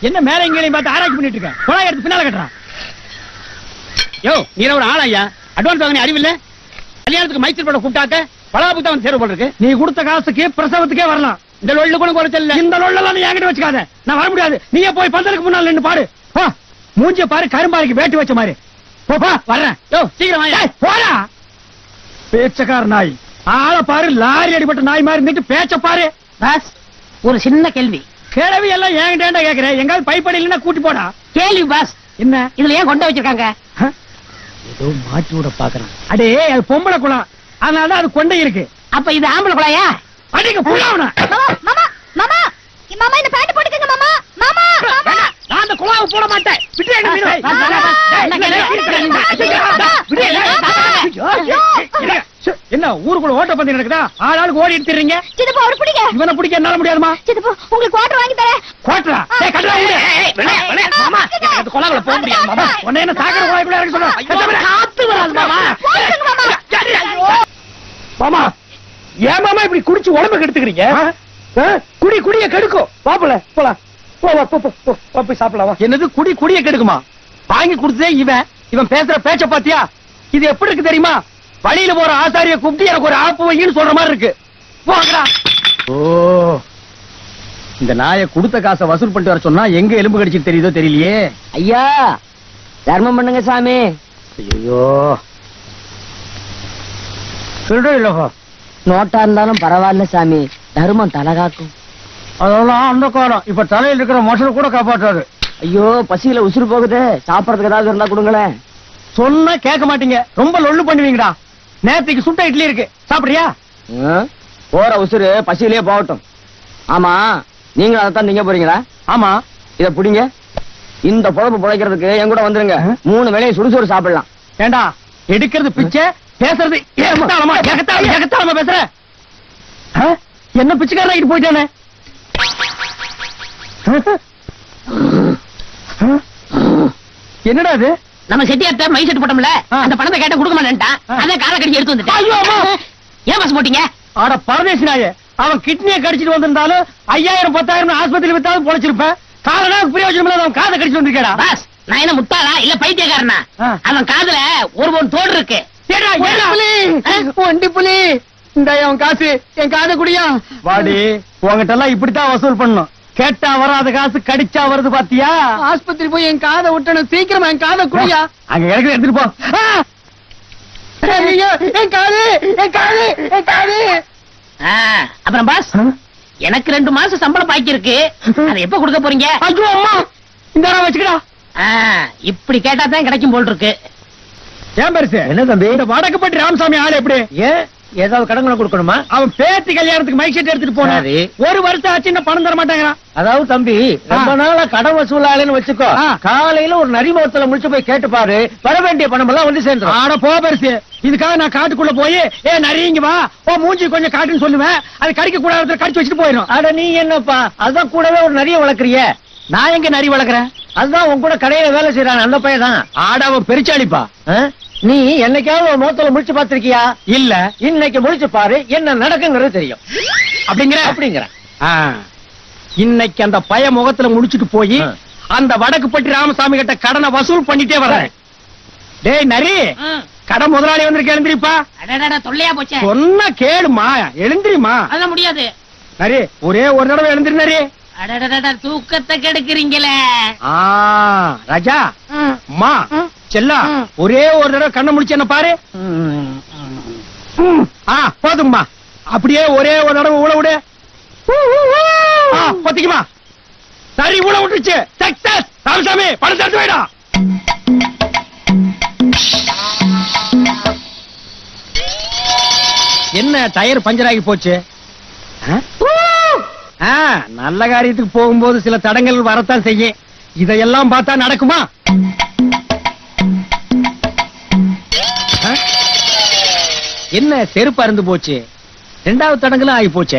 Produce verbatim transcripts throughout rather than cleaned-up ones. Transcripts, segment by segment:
என்ன மேல இங்கேயும் பார்த்து ஆராய்ச்சி பண்ணிட்டு இருக்க? குழாய் எடுத்து பின்னால கட்டுறான். யோ, நீ ஒரு ஆள் ஐயா, அட்வான்ஸ் வாங்க அறிவில்ல? கல்யாணத்துக்கு மைசூர் படம் கூப்பிட்டாக்க பலாபு தான் சேர போல இருக்கு. நீ கொடுத்த காசுக்கு பிரசவத்துக்கே வரலாம். இந்த லொள்ளு கூட குறைச்சல. இந்த லொள்ளெல்லாம் நீ என்கிட்ட வச்சுக்காத. நான் வர முடியாது. நீயே போய் பந்தலுக்கு முன்னால நின்னு பாரு. போ, மூஞ்சிய பாரு, கரும்பாரிக்கு வேட்டு வச்ச மாதிரி. போப்பா, வர்றேன். யோ, சீக்கிரம் வாயா. போடா பேச்சக்கார நாய். ஆளை பாரு, லாரி அடிபட்ட நாய் மாதிரி இருந்துட்டு பேச்ச பாரு. பாஸ், ஒரு சின்ன கேள்வி. கேள்வி எல்லாம் என்கிட்ட கேக்குறேன். எங்காவது பைப்படி இல்லைன்னா கூட்டி போடா. கேள்வி பாஸ். என்ன இதுல ஏன் கொண்ட வச்சிருக்காங்க? ஏதோ மாட்டி விட பாக்குறான். அடே, அது பொம்பளை குளம், அதனால அது கொண்டை இருக்கு. அப்ப இது ஆம்பளை குழாயா? அடிக்க புள்ளாவன. மாமா மாமா மாமா மாமா இந்த பேண்ட் போட்டுக்கங்க மாமா. மாமா நான் அந்த குழாவை போட மாட்டேன். விட்டு எங்க மீனு. என்ன ஊருக்குள்ள ஓட்ட பந்தயம் நடக்குதா? ஆளாளுக்கு ஓடி எடுத்துறீங்க. சித்தப்பா அவர் பிடிங்க. இவனை பிடிக்க என்னால முடியாதுமா. சித்தப்பா உங்களுக்கு குவாட்டர் வாங்கி தரேன். குவாட்டரா? ஏய் கட்டடா விடு. மாமா, அந்த குழாவுல போக முடியாது மாமா. உன்னை என்ன சாகர குழாய்க்குள்ள இறங்க சொல்றேன். காத்து வராது மாமா. போடுங்க மாமா. மாமா, ஏன் மாமா இப்படி குடிச்சு உடம்பு கெடுத்துக்கிறீங்க? குடி குடிய கெடுக்கும். பாப்பல போலாம். போ போ போ போய் சாப்பிடலாம். என்னது குடி குடிய கெடுக்குமா? வாங்கி கொடுத்ததே இவன். இவன் பேசுற பேச்ச பாத்தியா? இது எப்படி இருக்கு தெரியுமா? வழியில போற ஆசாரிய கூப்பிட்டு எனக்கு ஒரு ஆப்பு வையின்னு சொல்ற மாதிரி இருக்கு. போங்கடா. ஓ, இந்த நாயை கொடுத்த காசை வசூல் பண்ணிட்டு வர சொன்னா எங்க எலும்பு கடிச்சு தெரியுதோ தெரியலையே. ஐயா, தர்மம் பண்ணுங்க சாமி. ஐயோ, சொல்றேன் இல்லப்பா. நோட்டா இருந்தாலும் பரவாயில்ல சாமி, தர்மம் தலகாக்கும். அதெல்லாம் அந்த காலம். இப்ப தலையில் இருக்கிற மசல் கூட காப்பாற்றாது. ஐயோ, பசியில உசுறு போகுது. சாப்பிடறதுக்கு ஏதாவது இருந்தா கொடுங்களேன். சொன்னா கேட்க மாட்டீங்க. ரொம்ப லொள்ளு பண்ணுவீங்கடா. நேத்துக்கு சுட்ட இட்லி இருக்கு, சாப்பிடுறியா? போற உசுறு பசியிலேயே போகட்டும். ஆமா, நீங்க அதைத்தான் நீங்க போறீங்களா? ஆமா. இத புடிங்க. இந்த பொழப்பு பிழைக்கிறதுக்கு என் கூட வந்துருங்க. மூணு வேளையும் சுடுசோறு சாப்பிடலாம். ஏண்டா, எடுக்கிறது பிச்சை, பேசுறது ஏகத்தாளமா ஏகத்தாளமா ஏகத்தாளமா பேசுற? என்ன பிச்சைக்காரன் போயிட்டானே? என்னடா அது? நம்ம செட்டியார்ட்ட மை செட்டு போட்டோம்ல, அந்த பணத்தை கேட்ட கொடுக்க மாட்டேன்ட்டான். அதான் காலை கடிச்சு எடுத்து வந்துட்டேன். ஏன் பாஸ் போட்டீங்க? ஆட பரதேசி நாயே, அவன் கிட்னியை கடிச்சிட்டு வந்திருந்தாலும் ஐயாயிரம் பத்தாயிரம் ஆஸ்பத்திரி வித்தாலும் பொழைச்சிருப்பேன். காலனா பிரயோஜனம் இல்லாத அவன் காதை கடிச்சு வந்திருக்கேடா. பாஸ், நான் என்ன முட்டாளா இல்ல பைத்தியக்காரனா? அவன் காதுல ஒரு பொன் தோடு இருக்கு. ஒண்டி புலி, இந்த அவன் காசு என் காதை குடியா. வாடி, உங்ககிட்ட எல்லாம் இப்படித்தான் வசூல் பண்ணும். கேட்டா வராத காசு கடிச்சா வருது பாத்தியா? ஆஸ்பத்திரி போய் என் காதை விட்டணும். சீக்கிரமா என் காதை குடியா. அங்க கிடக்கு, எடுத்துட்டு போ. என் காது என் காது என் காது. அப்புறம் பாஸ், எனக்கு ரெண்டு மாசம் சம்பளம் பாக்கி இருக்கு. அதை எப்ப கொடுக்க போறீங்க? ஐயோ அம்மா, இந்த வச்சுக்கடா. இப்படி கேட்டா தான் கிடைக்கும் போல் இருக்கு. ஏன் பெருசு? என்ன தம்பி, இந்த வடக்குப்பட்டி ராமசாமி ஆளு எப்படி? ஏன் ஏதாவது கடன்களை கொடுக்கணுமா? அவன் பேத்தி கல்யாணத்துக்கு மைக் செட் எடுத்துட்டு போனாரு. ஒரு வருஷம் ஆச்சு, இன்னும் பணம் தர மாட்டேங்கிறான். அதாவது தம்பி, ரொம்ப நாளா கடன் வசூலாளன்னு வச்சுக்கோ. காலையில ஒரு நரிமுகத்துல முடிச்சு போய் கேட்டு பாரு, வர வேண்டிய பணம் எல்லாம் வந்து சேர்ந்து. ஆட போ பெருசு. இதுக்காக நான் காட்டுக்குள்ள போய் ஏ நரிங்க வா, ஓ மூஞ்சி கொஞ்சம் காட்டுன்னு சொல்லுவேன். அது கடிக்க கூடாது, கடிச்சு வச்சுட்டு போயிடும். அட நீ என்னப்பா, அதான் கூடவே ஒரு நரிய வளர்க்குறிய. நான் எங்க நரி வளர்க்குறேன்? அதுதான் உன் கூட கடையில வேலை செய்யறான் அந்த பையன் தான். ஆட அவன் பெருச்சாளிப்பா. நீ என்னைக்காவது ஒரு முகத்துல முடிச்சு பாத்திருக்கியா? இல்ல. இன்னைக்கு முடிச்சு பாரு, என்ன நடக்குங்கிறது தெரியும். அப்படிங்கிற அப்படிங்கிற இன்னைக்கு அந்த பய முகத்துல முடிச்சுட்டு போய் அந்த வடக்குப்பட்டி ராமசாமி கிட்ட கடனை வசூல் பண்ணிட்டே வர்றேன். டேய் நரி, கடை முதலாளி வந்திருக்க, எழுந்திரிப்பா. தொல்லையா போச்சு. சொன்ன கேளுமா, எழுந்திரிமா. அதெல்லாம் முடியாது. நரி, ஒரே ஒரு தடவை எழுந்திரி நரி. தூக்கத்தை கெடுக்கிறீங்களே. ராஜா, மா செல்லா, ஒரே ஒரு தடவை கண்ணை முடிச்சு என்ன பாரு. போதுங்கம்மா, அப்படியே ஒரே ஒரு தடவை ஊழ விடு. பத்திக்குமா, சரி ஊழ விட்டுருச்சு. சக்சஸ். ராமசாமி, பணம் தடுத்து வைடா. என்ன டயர் பஞ்சர் ஆகி போச்சு? நல்ல காரியத்துக்கு போகும்போது சில தடங்கள் வரத்தான் செய்யும். இதையெல்லாம் பார்த்தா நடக்குமா? என்ன செருப்பு அருந்து போச்சு? ரெண்டாவது தடங்களும் ஆகி போச்சே.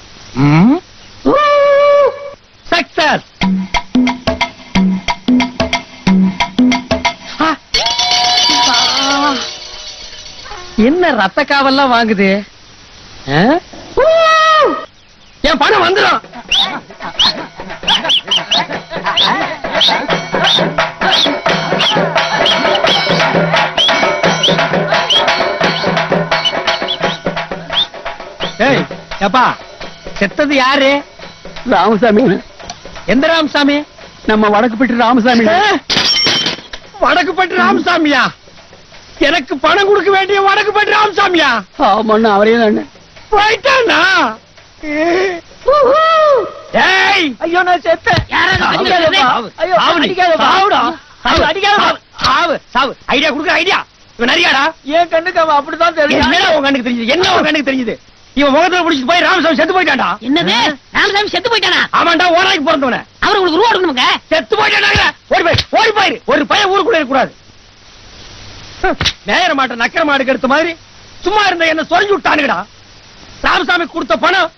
சக்சஸ். என்ன ரத்த காவல்லாம் வாங்குது? என் பணம் வந்துடும். ஏப்பா செத்தது யாரு? ராமசாமி. எந்த ராமசாமி? நம்ம வடக்குப்பட்டி ராமசாமி. வடக்குப்பட்டி ராமசாமியா? எனக்கு பணம் கொடுக்க வேண்டிய வடக்குப்பட்டி ராமசாமியா? ஆமாண்ணா, அவரே தானே. போயிட்டானா? ஏய், ஐயோ நான் செத்தேன். ஐடியா கொடுக்க ஐடியா இவன் நிறையாடா. என் கண்ணுக்கு அவன் அப்படிதான் தெரியும். என்ன உன் கண்ணுக்கு தெரிஞ்சது? என்ன உன் கண்ணுக்கு தெரிஞ்சது? இவன் முகத்துல பிடிச்சிட்டு போய் ராமசாமி செத்து போயிட்டான்டா. என்னது? ராமசாமி செத்து போயிட்டானா? ஆமாண்டா, ஓராய்க்கு பிறந்தவன. அவர் உங்களுக்கு ரூபா கொடுக்கணுங்க. செத்து போயிட்டாங்க. ஓடி போய் ஓடி போயிரு. ஒரு பையன் ஊருக்குள்ள இருக்கக்கூடாது. நேர மாட்ட நக்கர மாடு எடுத்த மாதிரி சும்மா இருந்த என்ன சொல்லி விட்டானுங்கடா. ராமசாமி கொடுத்த பணம்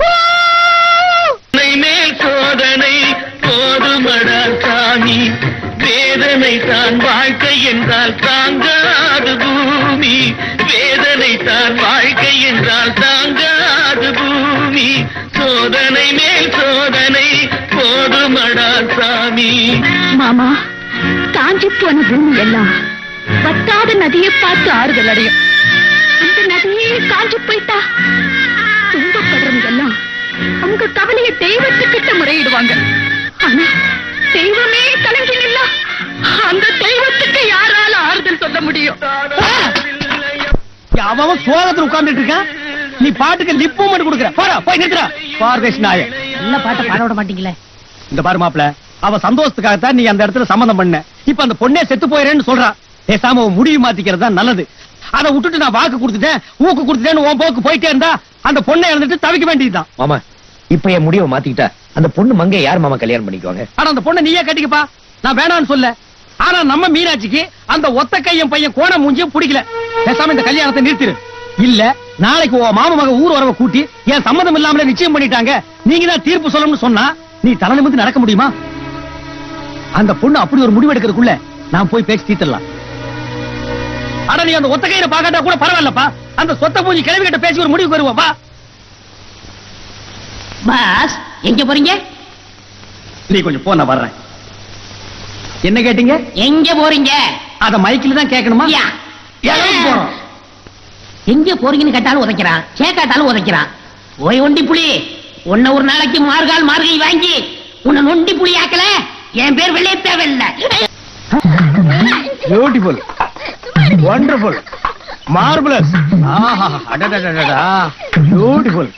மேல் சோதனை போதுமடா சாமி, வேதனை தான் வாழ்க்கை என்றால் தாங்காது பூமி, வேதனை தான் வாழ்க்கை என்றால் தாங்காது பூமி, சோதனை மேல் சோதனை போதுமடா சாமி. மாமா, காஞ்சி போன பூமி எல்லாம் வத்தாத நதியை பார்த்து ஆறுதல் அடையும். அந்த நதியே காஞ்சி போயிட்டா துன்பப்படுறவங்க எல்லாம் அவங்க கவலையை தெய்வத்துக்கிட்ட முறையிடுவாங்க. ஆனா தெய்வமே கலங்கி நின்னா அந்த தெய்வத்துக்கு யாரால ஆறுதல் சொல்ல முடியும்? அவன் சோகத்துல உட்கார்ந்துட்டு இருக்கான். நீ பாட்டுக்கு லிப் மூமெண்ட் கொடுக்குற. போடா போய் நிறுத்துறா. பார்வேஷ் நாய நல்ல பாட்டை பாட விட மாட்டீங்களே. இந்த பாரு மாப்பிள, அவ சந்தோஷத்துக்காகத்தான் நீ அந்த இடத்துல சம்மந்தம் பண்ண. இப்ப அந்த பொண்ணே செத்து போயிரேன்னு சொல்றா. பேசாம அவன் முடிவு மாத்திக்கிறது தான் நல்லது. அதை விட்டுட்டு நான் வாக்கு கொடுத்துட்டேன் ஊக்கு கொடுத்துட்டேன்னு உன் போக்கு போயிட்டே இருந்தா அந்த பொண்ணை இறந்துட்டு தவிக்க வேண்டியதுதான். மாமா, இப்ப என் முடிவை மாத்திக்கிட்டா அந்த பொண்ணு மங்கை யார் மாமா கல்யாணம் பண்ணிக்குவாங்க? ஆனா அந்த பொண்ணை நீயே கட்டிக்கப்பா. நான் வேணான்னு சொல்ல. ஆனா நம்ம மீனாட்சிக்கு அந்த ஒத்த கையன் பையன் கோண மூஞ்சியும் பிடிக்கல. பேசாம இந்த கல்யாணத்தை நிறுத்திரு. இல்ல நாளைக்கு உன் மாமா மக ஊர் வரவ கூட்டி என் சம்மதம் இல்லாமல நிச்சயம் பண்ணிட்டாங்க, நீங்க தான் தீர்ப்பு சொல்லணும்னு சொன்னா நீ தலை நிமிர்ந்து நடக்க முடியுமா? அந்த பொண்ணு அப்படி ஒரு முடிவு எடுக்கிறதுக்குள்ள நான் போய் பேசி தீர்த்தலாம். ஆனா நீ அந்த ஒத்த கையில பாக்காட்டா கூட பரவாயில்லப்பா. அந்த சொத்த மூஞ்சி கிளவி கிட்ட பேசி ஒரு முடிவுக்கு வருவா. வா. பாஸ், எங்க போறீங்க? நீ கொஞ்சம் போ, நான் வர்றேன். என்ன கேட்டீங்க? எங்க போறீங்க? அத மைக்கில் தான் கேட்கணுமா? யா. எங்க போறோம்? எங்க போறீங்கன்னு கேட்டாலும் உதைக்கிறான், கேட்காட்டாலும் உதைக்கிறான். ஓய் ஒண்டி புலி, உன்னை ஒரு நாளைக்கு மார்கால் மார்கை வாங்கி உன்னை நொண்டி புலி ஆக்கல என் பேர் வெளியே தேவையில்லை. Beautiful, wonderful, marvellous, beautiful.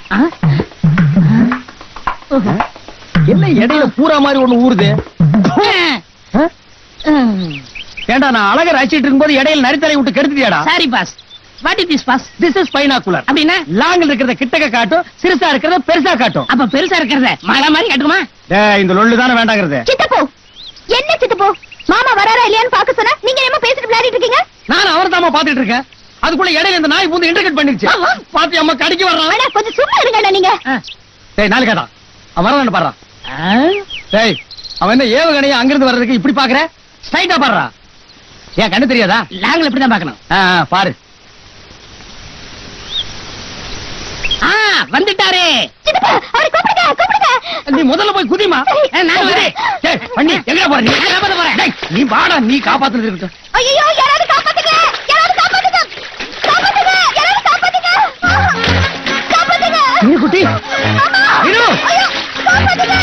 என்ன இடையில பூரா மாதிரி ஒண்ணு ஊறுது? ஏண்டா நான் அழகர் அழைச்சிட்டு இருக்கும்போது இடையில நரித்தலை விட்டு கெடுத்துட்டியாடா? Sorry boss. What is this boss? This is binocular. அப்படின்னா லாங்கில் இருக்கிறத கிட்டக்க காட்டும், சிறுசா இருக்கிறத பெருசா காட்டும். அப்ப பெருசா இருக்கிறத மழை மாதிரி காட்டுமா? டேய், இந்த லொள்ளு தானே வேண்டாங்கிறது. சித்தப்போ, என்ன சித்தப்போ? மாமா வராரா இல்லையான்னு பாக்க சொன்னா நீங்க என்ன பேசிட்டு விளையாடிட்டு இருக்கீங்க? நான் அவர் தாமா பாத்துட்டு இருக்கேன். அதுக்குள்ள இடையில இந்த நாய் பூந்து இன்டர்கட் பண்ணிருச்சு. பாத்தி அம்மா கடிக்கு வர்றான். அட கொஞ்சம் சும்மா இருங்கடா நீங்க. டேய் நாளைக்காடா அவன் வரலான்னு பாடுறான். டேய், அவன் என்ன ஏவுகணையா அங்கிருந்து வர்றதுக்கு இப்படி பாக்குற? ஸ்ட்ரைட்டா பாடுறா. ஏன் கண்ணு தெரியாதா? லாங்கில் இப்படிதான் பாக்கணும். பாரு. வந்துட்டாரே. சித்தப்பா, அவரை கூப்பிடுங்க, கூப்பிடுங்க. நீ முதல்ல போய் குதிமா. நான் வரேன். டேய் பண்ணி எங்க போற? நீ காப்பாத்த போற. டேய் நீ வாடா, நீ காப்பாத்துறது இருக்கட்டும். ஐயோ, யாராவது காப்பாத்துங்க, யாராவது காப்பாத்துங்க, காப்பாத்துங்க, யாராவது காப்பாத்துங்க, காப்பாத்துங்க. நீ குட்டி இரு. ஐயோ, காப்பாத்துங்க.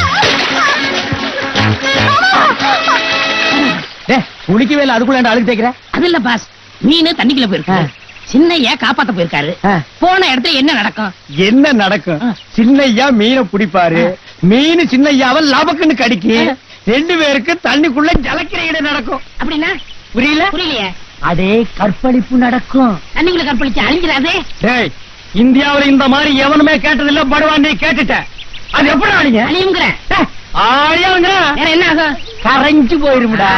டேய் குளிக்கவே இல்ல, அதுக்குள்ள என்ன அழுக்கு தேய்க்கிற? அது இல்ல பாஸ், மீன் தண்ணிக்குள்ள போயிருக்கு. சின்னையா காப்பாத்த போயிருக்காரு. போன இடத்துல என்ன நடக்கும்? என்ன நடக்கும்? சின்னையா மீனை பிடிப்பாரு, மீன் சின்னையாவை லபக்குன்னு கடிக்கு, ரெண்டு பேருக்கு தண்ணிக்குள்ள ஜலக்கிரையிட நடக்கும். அப்படின்னா புரியல? புரியலையே. அதே கற்பழிப்பு நடக்கும். தண்ணிக்குள்ள கற்பழிச்சு அழிஞ்சிடாதே. டேய், இந்தியாவுல இந்த மாதிரி எவனுமே கேட்டதில்ல. படுவான், நீ கேட்டுட்ட. அது எப்படி ஆளுங்க? அழியுங்கிற ஆழியாங்க வேற என்ன ஆகும்? கரைஞ்சு போயிருமுடா.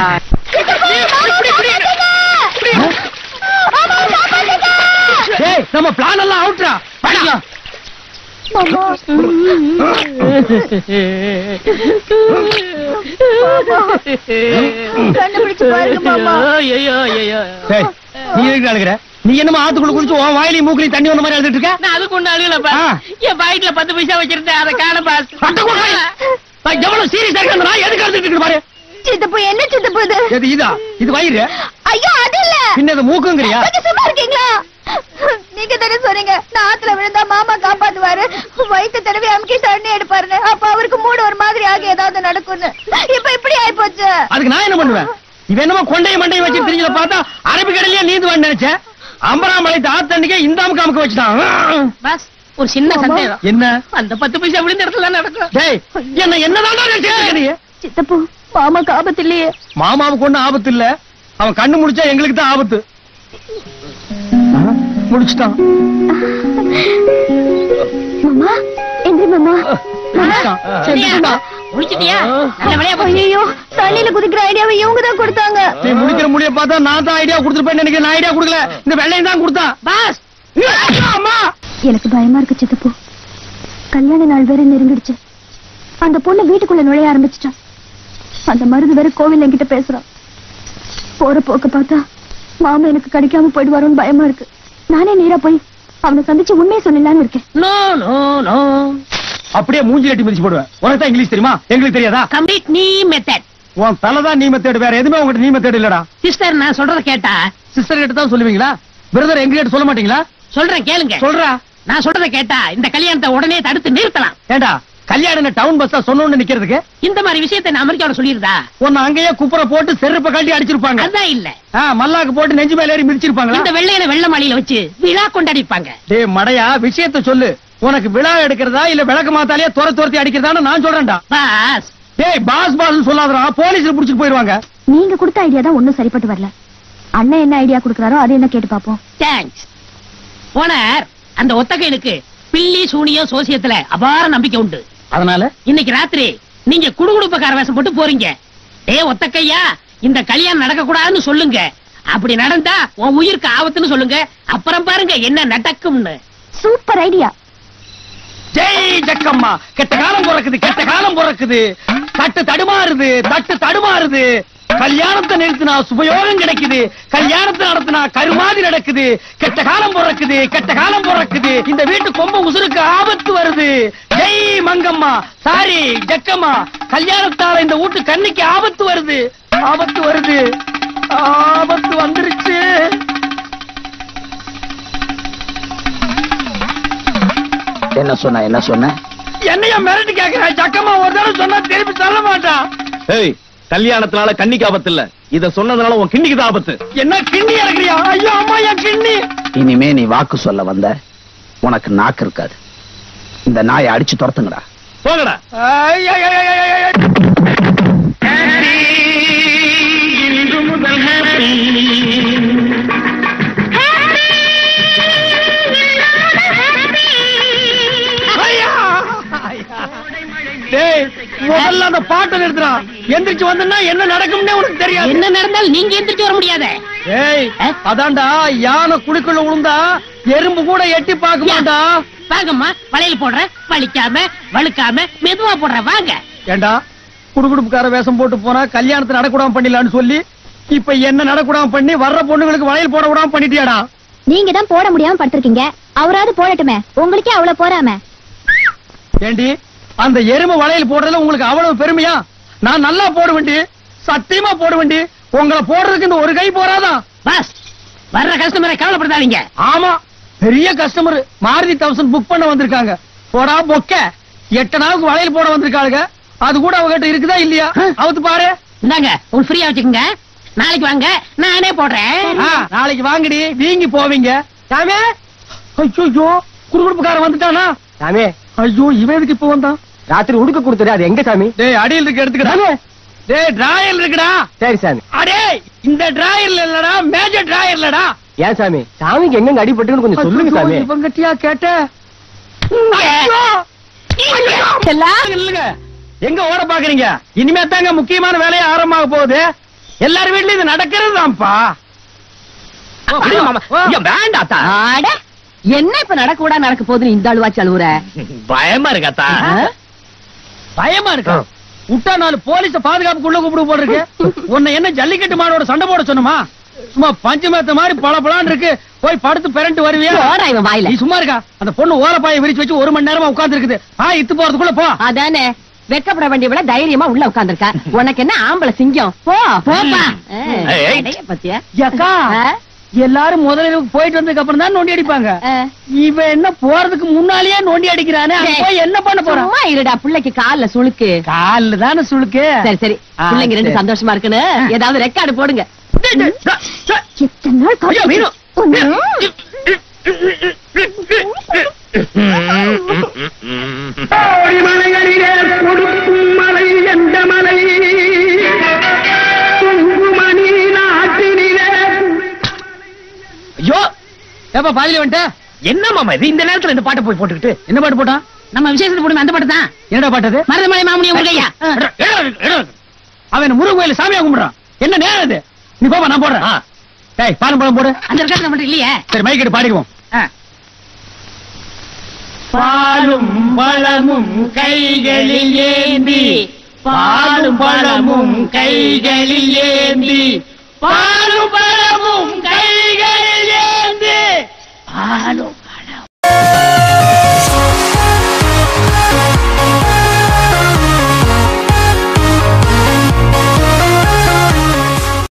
டேய், நம்ம பிளான் எல்லாம் அவுட்ரா. படியா கண்டுபிடிச்சு பாருங்க மாமா. டேய், நீ எதுக்கு அழுகுற? நீ என்னமா ஆத்துக்குள்ள குடிச்சு உன் வாயிலையும் மூக்கிலையும் தண்ணி வந்த மாதிரி அழுதுட்டு இருக்க? நான் அதுக்கு ஒண்ணு அழுகலப்பா. என் பாக்கெட்ல பத்து பைசா வச்சிருந்தேன், அதை காண பாஸ். எவ்வளவு சீரியஸா இருக்கு நான் எதுக்கு அழுதுட்டு இருக்கு பாரு. சித்தப்பு, என்ன சித்தப்பு இது? எது இதா? இது வயிறு? ஐயோ அது இல்ல. பின்ன இது மூக்குங்கறியா? கொஞ்சம் சும்மா இருக்கீங்களா? நீங்க தானே சொன்னீங்க நான் ஆத்துல விழுந்தா மாமா காப்பாத்துவாரு, வயிற்று தடவி அமுக்கி தண்ணி எடுப்பாருன்னு. அப்ப அவருக்கு மூடு ஒரு மாதிரி ஆகி ஏதாவது நடக்கும்னு. இப்ப இப்படி ஆயி போச்சு. அதுக்கு நான் என்ன பண்ணுவேன்? இவன் என்னமோ கொண்டைய மண்டையை வச்சு திரிஞ்சல பார்த்தா அரபிக்கடலையே நீந்துவான்னு நினைச்சேன். அம்பராமலை ஆத்தண்ணிக்கே இந்த அமுக்கு அமுக்க வச்சுட்டான். பாஸ் ஒரு சின்ன சந்தேகம். என்ன? அந்த பத்து பைசா விழுந்த இடத்துல நடக்கும். டேய் என்ன என்னதான் சித்தப்பு மாமாக்கு ஆபத்து இல்லையே? மாமாவுக்கு ஒண்ணு ஆபத்து இல்ல, அவன் கண்ணு முடிச்சா எங்களுக்கு தான் ஆபத்து. முடிச்சுட்டான். மாமா எந்திரி மாமா. முடிச்சிட்டியா? ஐயோ தண்ணியில குதிக்கிற ஐடியாவை இவங்க தான் கொடுத்தாங்க. நீ முடிக்கிற முடிய பார்த்தா நான் தான் ஐடியா கொடுத்துருப்பேன் நினைக்கிறேன். நான் ஐடியா கொடுக்கல, இந்த வெள்ளையும் தான் கொடுத்தான். பாஸ் அம்மா எனக்கு பயமா இருக்கு சித்தப்பு. கல்யாண நாள் வேற நெருங்கிடுச்சு. அந்த பொண்ணு வீட்டுக்குள்ள நுழைய ஆரம்பிச்சிட்டான். அந்த மருது வேற கோவில் என்கிட்ட பேசுறான். போற போக்க பார்த்தா மாமா எனக்கு கிடைக்காம போயிடுவாரோன்னு பயமா இருக்கு. நானே நேரா போய் அவனை சந்திச்சு உண்மையை சொல்லலான்னு இருக்கேன். நோ நோ நோ அப்படியே மூஞ்சி கட்டி மிதிச்சு போடுவேன். உனக்கு தான் இங்கிலீஷ் தெரியுமா? எங்களுக்கு தெரியாதா? கம்ப்ளீட் நீ மெத்தட். உன் தலைதான் நீ மெத்தேடு, வேற எதுவுமே உங்ககிட்ட நீ மெத்தேடு இல்லடா. சிஸ்டர் நான் சொல்றத கேட்டா சிஸ்டர் கிட்ட தான் சொல்லுவீங்களா? பிரதர் எங்க கிட்ட சொல்ல மாட்டீங்களா? சொல்றேன் கேளுங்க. சொல்றா. நான் சொல்றத கேட்டா இந்த கல்யாணத்தை உடனே தடுத்து நிறுத்தலாம். ஏண்டா கல்யாணம் டவுன் பஸ்ஸா சொன்னோன்னு நிக்கிறதுக்கு? இந்த மாதிரி விஷயத்தை நான் அமெரிக்காவோட சொல்லியிருந்தா உன்னை அங்கேயே குப்புற போட்டு செருப்ப கட்டி அடிச்சிருப்பாங்க. அதான் இல்ல, மல்லாக்கு போட்டு நெஞ்சு மேல ஏறி மிதிச்சிருப்பாங்க. இந்த வெள்ளையில வெள்ள மாளிகையில வச்சு விழா கொண்டாடிப்பாங்க. டேய் மடையா, விஷயத்த சொல்லு. உனக்கு விழா எடுக்கிறதா இல்ல விளக்கு மாத்தாலே துர துரத்தி அடிக்கிறதான்னு நான் சொல்றேன்டா. பாஸ் டேய் பாஸ் பாஸ் சொல்லாதடா, போலீஸ்ல புடிச்சிட்டு போயிருவாங்க. நீங்க கொடுத்த ஐடியா தான் ஒண்ணும் சரிப்பட்டு வரல. அண்ணன் என்ன ஐடியா கொடுக்கறாரோ அது என்ன கேட்டு பாப்போம். தேங்க்ஸ். ஓனர், அந்த ஒத்தகைனுக்கு பில்லி சூனியம் சோசியத்துல அபார நம்பிக்கை உண்டு. அதனால இன்னைக்கு ராத்திரி நீங்க குடுகுடுப்பக்கார வேஷம் போட்டு போறீங்க. டே ஒத்தக்கையா, இந்த கல்யாணம் நடக்க கூடாதுன்னு சொல்லுங்க. அப்படி நடந்தா உன் உயிருக்கு ஆபத்துன்னு சொல்லுங்க. அப்புறம் பாருங்க என்ன நடக்கும்னு. Super idea. ஜெய் ஜக்கம்மா. கெட்ட காலம் பிறக்குது, கெட்ட காலம் பிறக்குது. தட்டு தடுமாறுது, தட்டு தடுமாறுது. கல்யாணத்தை நிறுத்தினா சுபயோகம் கிடைக்குது, கல்யாணத்தை நடத்தினா கருமாதி நடக்குது. கெட்ட காலம் பிறக்குது, கெட்ட காலம் பிறக்குது. இந்த வீட்டு கொம்ப உசுருக்கு ஆபத்து வருது. ஜெய் மங்கம்மா, சாரி ஜக்கம்மா. கல்யாணத்தால இந்த வீட்டு கண்ணிக்கு ஆபத்து வருது, ஆபத்து வருது, ஆபத்து வந்துருச்சு. என்ன சொன்ன என்ன சொன்ன? என்னையா மிரட்டி கேக்குற? ஜக்கம்மா ஒரு தடவை சொன்னா திருப்பி சொல்ல மாட்டான். ஏய், கல்யாணத்தினால கண்ணிக்கு ஆபத்து இல்ல, இத சொன்னதுனால உன் கிண்ணிக்கு தான் ஆபத்து. என்ன கிண்ணி இறக்குறியா? ஐயோ அம்மா என் கிண்ணி. இனிமே நீ வாக்கு சொல்ல வந்த உனக்கு நாக்கு இருக்காது. இந்த நாயை அடிச்சு துரத்துங்கடா. போங்கடா. இன்று முதல் ஹாப்பி. டேய் முதல்ல அந்த பாட்டை நிறுத்துறா. எந்திரிச்சு வந்தா என்ன நடக்கும்னே உனக்கு தெரியாது. என்ன நடந்தாலும் நீங்க எந்திரிச்சு வர முடியாத. ஏய் அதான்டா, யானை குடிக்குள்ள விழுந்தா எறும்பு கூட எட்டி பார்க்க மாட்டா. வாங்கம்மா, வளையல் போடுற, வலிக்காம வழுக்காம மெதுவா போடுற, வாங்க. ஏண்டா குடுகுடுப்புக்கார வேஷம் போட்டு போனா கல்யாணத்தை நடக்கூடாம பண்ணிடலான்னு சொல்லி இப்ப என்ன நடக்கூடாம பண்ணி வர்ற பொண்ணுங்களுக்கு வளையல் போட விடாம பண்ணிட்டியாடா. நீங்க தான் போட முடியாம படுத்திருக்கீங்க, அவராவது போடட்டுமே. உங்களுக்கே அவ்வளவு போறாம. ஏண்டி அந்த எருமை வளையல் போடுறதுல உங்களுக்கு அவ்வளவு பெருமையா? நான் நல்லா போட வேண்டி, சத்தியமா போட வேண்டி. உங்களை போடுறதுக்கு இந்த ஒரு கை போறாதான். பாஸ், வர்ற கஸ்டமரை கவலைப்படுத்தாதீங்க. ஆமா, பெரிய கஸ்டமர் மாருதி தௌசண்ட் புக் பண்ண வந்திருக்காங்க. போடா பொக்க, எட்டு நாளுக்கு வளையல் போட வந்திருக்காங்க. அது கூட அவகிட்ட இருக்குதா இல்லையா? அவுத்து பாரு. இந்தாங்க, உங்களுக்கு ஃப்ரீயா வச்சுக்கோங்க. நாளைக்கு வாங்க, நானே போடுறேன். நாளைக்கு வாங்கடி, வீங்கி போவீங்க. சாமி, ஐயோ குடுகுடுப்புக்காரன் வந்துட்டானா? சாமி, ஐயோ இவன் எதுக்கு இப்ப வந்தான்? ராத்திரி உடுக்க கொடுத்துரு, அது எங்க சாமி? டேய் அடியில் இருக்கு, எடுத்துக்கடா. டேய் டிராயர் இருக்குடா. சரி சாமி. அடே இந்த டிராயர்ல இல்லடா, மேஜர் டிராயர்லடா. ஏன் சாமி, சாமிக்கு எங்க அடிபட்டுன்னு கொஞ்சம் சொல்லுங்க சாமி. இவன் கட்டியா கேட்ட? இல்லங்க, எங்க ஓட பாக்குறீங்க? இனிமே தாங்க முக்கியமான வேலையை ஆரம்பமாக போகுது. எல்லாரும் வீட்லயும் இது நடக்கிறது தான்ப்பா. வேண்டாத்தா. என்ன இப்ப நடக்க கூட நடக்க போகுதுன்னு இந்த அழுவாச்சு அழுவுற? பயமா இருக்காத்தா? பயமா இருக்கா? விட்டா நாலு போலீஸ பாதுகாப்புக்குள்ள கூப்பிடு போட்டிருக்கு. உன்னை என்ன ஜல்லிக்கட்டு மாடோட சண்டை போட சொன்னமா? சும்மா பஞ்சமேத்த மாதிரி பல பலான்னு இருக்கு. போய் படுத்து பெரண்டு வருவியா? நீ சும்மா இருக்கா? அந்த பொண்ணு ஓரப்பாயை விரிச்சு வச்சு ஒரு மணி நேரமா உட்கார்ந்து இருக்குது. ஆ இத்து போறதுக்குள்ள போ. அதானே வெக்கப்பட வேண்டிய விட தைரியமா உள்ள உட்கார்ந்துருக்கா. உனக்கு என்ன ஆம்பளை சிங்கம்? போ போப்பா. பத்தியா எல்லாரும் முதல்ல போயிட்டு வந்ததுக்கு அப்புறம் தான் நோண்டி அடிப்பாங்க. இவன் என்ன போறதுக்கு முன்னாலேயே நோண்டி அடிக்கிறானே, போய் என்ன பண்ண போறான்? இருடா, பிள்ளைக்கு கால்ல சுளுக்கு. கால்ல தானே சுளுக்கு. சரி சரி, பிள்ளைங்க ரெண்டு சந்தோஷமா இருக்குன்னு ஏதாவது ரெக்கார்டு போடுங்க. மலைகளிலே கொடுக்கும் மலை எந்த மலை? குங்குமணி நாட்டினிலே. ஐயோ ஏப்பா பாதியில வந்துட்ட. என்ன மாமா இது இந்த நேரத்துல இந்த பாட்டை போய் போட்டுக்கிட்டு? என்ன பாட்டு போட்டான்? நம்ம விசேஷத்துக்கு போடுங்க அந்த பாட்டு தான். என்னடா பாட்டது? மருதமலை மாமுனிய முருகையா. அவன் முருகன் கோயில சாமியா கும்பிடுறான். என்ன நேரம் இது? நீ போப்பா, நான் போடுறேன். டேய் பாலும் பழம் போடு. அந்த ரெக்கார்ட் நம்மகிட்ட இல்லையே. சரி மைக் எடுத்து பாடிடுவோம். பாலும் பழமும் கைகளில் ஏந்தி, பாலும் பழமும் கைகளில் ஏந்தி, பாலும் பழமும் கைகளில் ஏந்தி, பாலும்